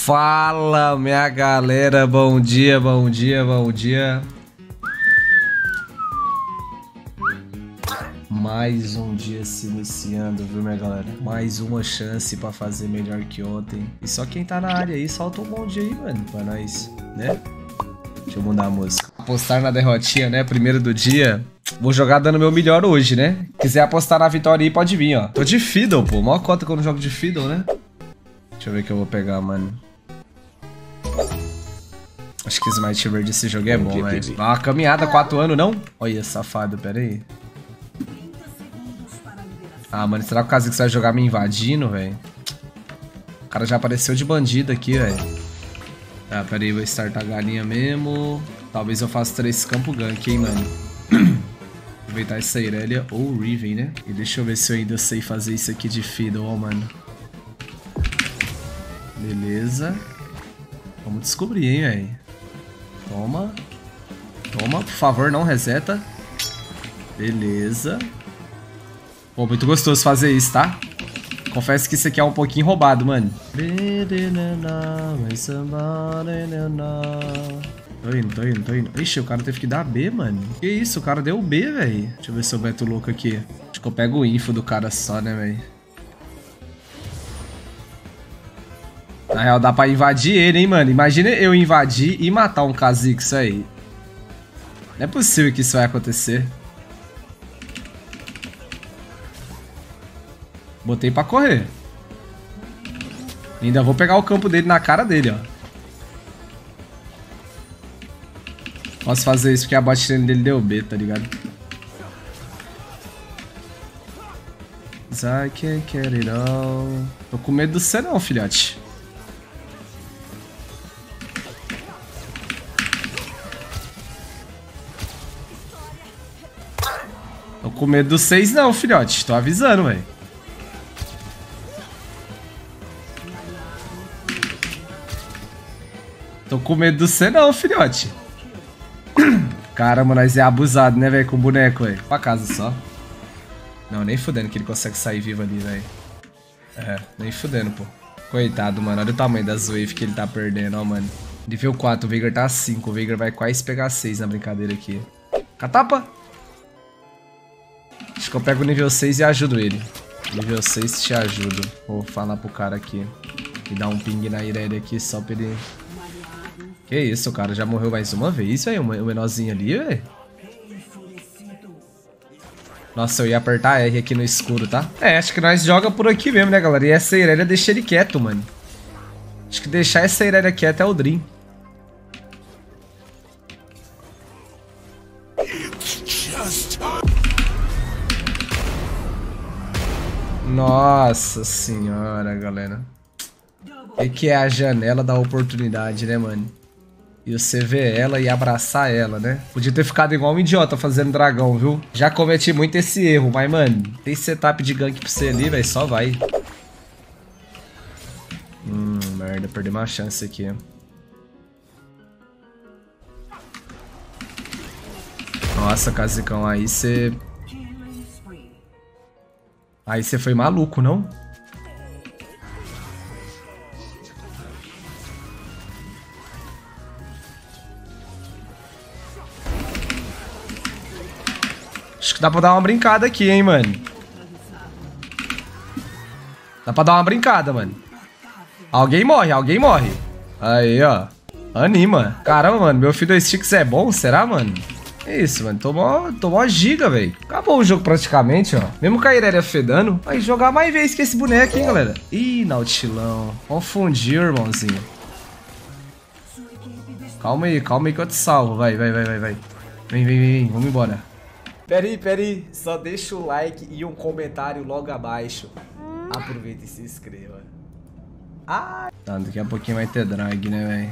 Fala, minha galera, bom dia, bom dia, bom dia. Mais um dia se iniciando, viu, minha galera? Mais uma chance pra fazer melhor que ontem. E só quem tá na área aí, solta um bom dia aí, mano, pra nós, né? Deixa eu mudar a música. Apostar na derrotinha, né? Primeiro do dia. Vou jogar dando meu melhor hoje, né? Quiser apostar na vitória aí, pode vir, ó. Tô de Fiddle, pô. Maior cota quando eu jogo de Fiddle, né? Deixa eu ver o que eu vou pegar, mano. Acho que Smite Verde desse jogo é bom, velho. Dá uma caminhada, 4 anos, não? Olha, safado, pera aí. Ah, mano, será que o Kha'Zix vai jogar me invadindo, velho? O cara já apareceu de bandido aqui, velho. Ah, pera aí, vou startar a galinha mesmo. Talvez eu faça 3 campo gank, hein, mano. Aproveitar essa Irelia ou o Riven, né? E deixa eu ver se eu ainda sei fazer isso aqui de Fiddle, ó, mano. Beleza. Vamos descobrir, hein, velho. Toma. Toma, por favor, não reseta. Beleza. Pô, muito gostoso fazer isso, tá? Confesso que isso aqui é um pouquinho roubado, mano. Tô indo. Ixi, o cara teve que dar B, mano. Que isso, o cara deu B, velho. Deixa eu ver se eu meto louco aqui. Acho que eu pego o info do cara só, né, velho? Na real, dá pra invadir ele, hein, mano. Imagina eu invadir e matar um Kha'Zix aí. Não é possível que isso vai acontecer. Botei pra correr. Ainda vou pegar o campo dele na cara dele, ó. Posso fazer isso porque a bot lane dele deu B, tá ligado? I can't get it all. Tô com medo do C não, filhote. Tô com medo do 6 não, filhote. Tô avisando, velho. Tô com medo do C não, filhote. Caramba, nós é abusado, né, velho, com o boneco, velho. Pra casa só. Não, nem fudendo que ele consegue sair vivo ali, velho. É, nem fudendo, pô. Coitado, mano. Olha o tamanho das waves que ele tá perdendo, ó, mano. Nível 4, o Veigar tá 5. O Veigar vai quase pegar 6 na brincadeira aqui. Catapa! Acho que eu pego o nível 6 e ajudo ele. Nível 6 te ajudo. Vou falar pro cara aqui. E dar um ping na Irelia aqui só pra ele... Que isso, o cara já morreu mais uma vez, velho. O menorzinho ali, velho. Nossa, eu ia apertar R aqui no escuro, tá? É, acho que nós joga por aqui mesmo, né, galera? E essa Irelia deixa ele quieto, mano. Acho que deixar essa Irelia quieta é o Dream. Nossa senhora, galera. O que é a janela da oportunidade, né, mano? E você ver ela e abraçar ela, né? Podia ter ficado igual um idiota fazendo dragão, viu? Já cometi muito esse erro, mas, mano, tem setup de gank pra você ali, velho, só vai. Merda, perdi uma chance aqui. Nossa, Kha'Zicão, aí você... Aí você foi maluco, não? Acho que dá pra dar uma brincada aqui, hein, mano. Dá pra dar uma brincada, mano. Alguém morre, alguém morre. Aí, ó. Anima. Caramba, mano, meu Fiddlesticks é bom, será, mano? É isso, mano. Tomou giga, velho. Acabou o jogo praticamente, ó. Mesmo com a Irelia fedando. Vai jogar mais vezes que esse boneco, hein, galera. Ih, Nautilão. Confundiu, irmãozinho. Calma aí que eu te salvo. Vai. Vem. Vamos embora. Pera aí. Só deixa o like e um comentário logo abaixo. Aproveita e se inscreva. Ah! Tá, daqui a pouquinho vai ter drag, né, velho?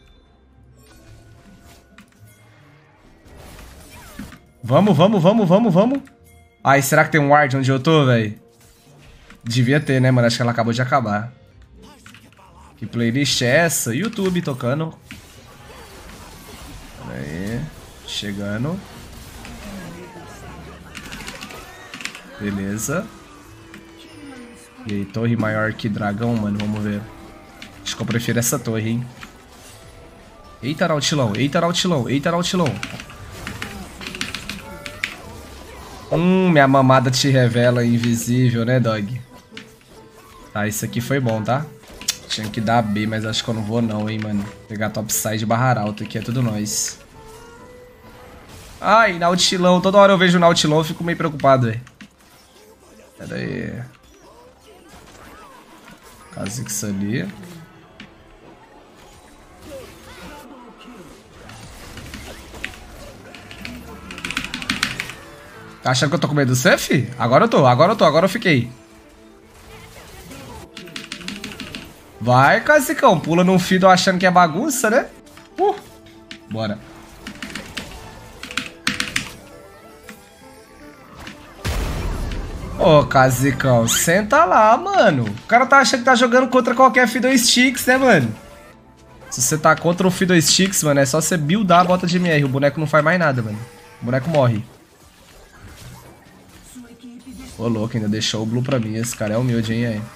Vamos. Ai, será que tem um ward onde eu tô, velho? Devia ter, né, mano? Acho que ela acabou de acabar. Que playlist é essa? YouTube tocando. Pera aí. Chegando. Beleza. E aí, torre maior que dragão, mano. Vamos ver. Acho que eu prefiro essa torre, hein. Eita, Nautilão. Eita, Nautilão. Eita, Nautilão. Minha mamada te revela invisível, né, dog? Tá, isso aqui foi bom, tá? Tinha que dar B, mas acho que eu não vou não, hein, mano. Pegar topside barra alto aqui, é tudo nóis. Ai, Nautilão. Toda hora eu vejo o Nautilão, eu fico meio preocupado, velho. Pera aí. Kha'Zix ali. Tá achando que eu tô com medo do Seth? Agora eu fiquei. Vai, Kha'Zicão. Pula num fiddle achando que é bagunça, né? Bora. Ô, Kha'Zicão, senta lá, mano. O cara tá achando que tá jogando contra qualquer Fiddlesticks, né, mano? Se você tá contra o Fiddlesticks, mano, é só você buildar a bota de MR. O boneco não faz mais nada, mano. O boneco morre. Ô, louco, ainda deixou o blue pra mim. Esse cara é humilde, hein, aí.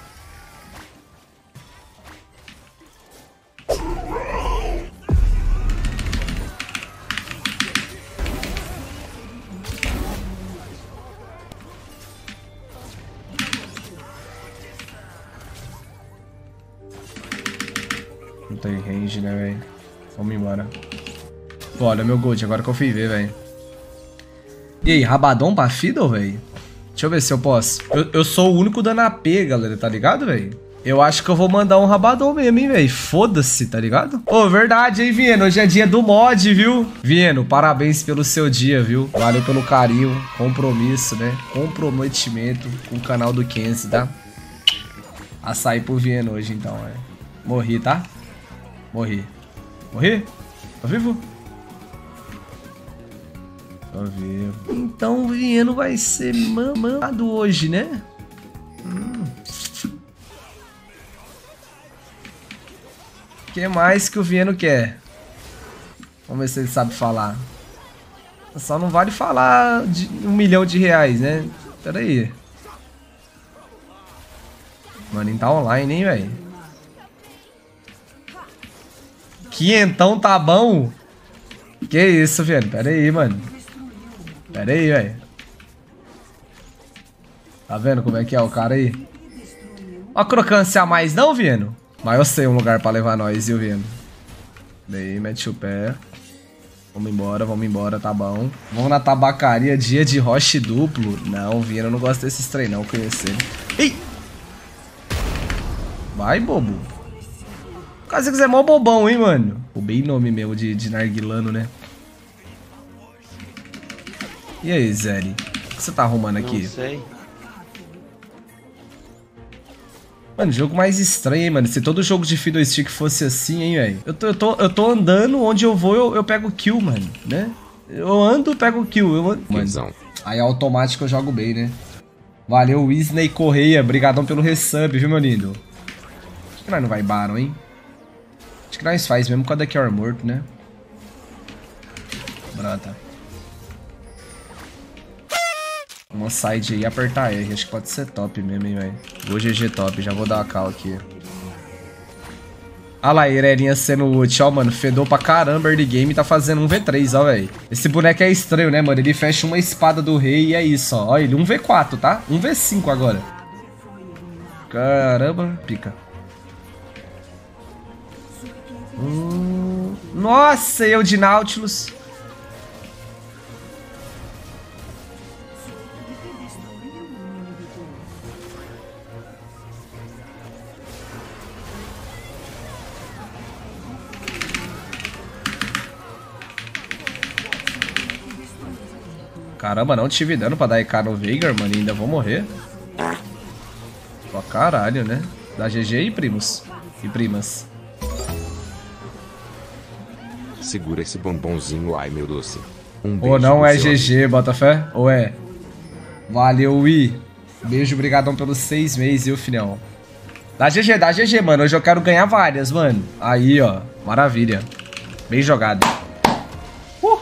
Não tem range, né, velho? Vamos embora. Pô, olha meu gold, agora que eu fui ver, velho. E aí, rabadão pra fiddle, velho? Deixa eu ver se eu posso. Eu sou o único dando AP, galera, tá ligado, velho? Eu acho que eu vou mandar um rabadão mesmo, hein, velho? Foda-se, tá ligado? Ô, verdade, hein, Vieno? Hoje é dia do mod, viu? Vieno, parabéns pelo seu dia, viu? Valeu pelo carinho, compromisso, né? Comprometimento com o canal do Kenzie, tá? Açaí pro Vieno hoje, então, é. Morri, tá? Morri. Morri? Tô vivo? Tô vivo. Então o Vieno vai ser mamado hoje, né? O que mais que o Vieno quer? Vamos ver se ele sabe falar. Só não vale falar de R$1 milhão, né? Pera aí. Mano, ele tá online, hein, velho? Quinhentão tá bom? Que isso, velho? Pera aí, mano. Pera aí, velho. Tá vendo como é que é o cara aí? Ó, crocância a mais não, Vieno? Mas eu sei um lugar pra levar nós, viu, Vieno? Daí, mete o pé. Vamos embora, tá bom. Vamos na tabacaria, dia de roche duplo. Não, Vieno, eu não gosto desses trem, não, conhecer. Ei! Vai, bobo. Caso você quiser, mó bobão, hein, mano? Roubei nome meu de narguilano, né? E aí, Zeri? O que você tá arrumando aqui? Não sei. Mano, jogo mais estranho, hein, mano? Se todo jogo de Fiddlestick fosse assim, hein, velho? Eu tô andando, onde eu vou, eu pego kill, mano, né? Eu ando, pego kill. Mano, aí automático eu jogo bem, né? Valeu, Wisney Correia. Brigadão pelo resub, viu, meu lindo? Acho que nós não vai Baron, hein? Acho que nós faz mesmo com a da Cure morto, né? Brota. Uma side aí e apertar R. Acho que pode ser top mesmo, hein, velho. Vou GG top. Já vou dar a call aqui. Ah lá, Irelinha sendo ult. Ó, mano. Fedou pra caramba early game. Tá fazendo um V3, ó, velho. Esse boneco é estranho, né, mano? Ele fecha uma espada do rei e é isso, ó. Ó ele. Um V4, tá? Um V5 agora. Caramba. Pica. Nossa, eu de Nautilus. Caramba, não tive dano pra dar EK no Veigar, mano. E ainda vou morrer. Ó, caralho, né? Dá GG e primos. E primas. Segura esse bombonzinho, ai meu doce. Um beijo. Ou não é GG, Botafé? Ou é? Valeu, Wi. Beijo, brigadão pelos 6 meses, viu, filhão? Dá GG, mano. Hoje eu quero ganhar várias, mano. Aí, ó. Maravilha. Bem jogado.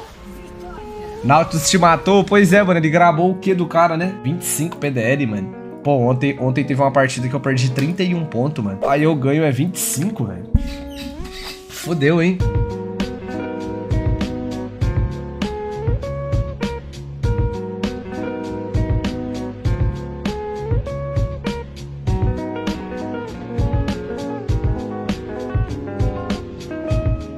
Nautilus te matou? Pois é, mano. Ele gravou o que do cara, né? 25 PDL, mano. Pô, ontem teve uma partida que eu perdi 31 pontos, mano. Aí eu ganho 25, velho. Fudeu, hein?